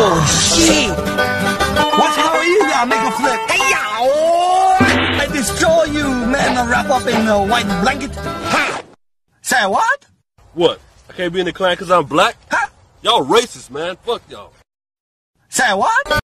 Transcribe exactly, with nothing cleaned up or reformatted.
Oh, shit. What's how are you gonna make a flip? Hey, yo! I destroy you, man, wrap up in a white blanket. Ha! Say what? What? I can't be in the clan because I'm black? Huh? Y'all racist, man. Fuck y'all. Say what?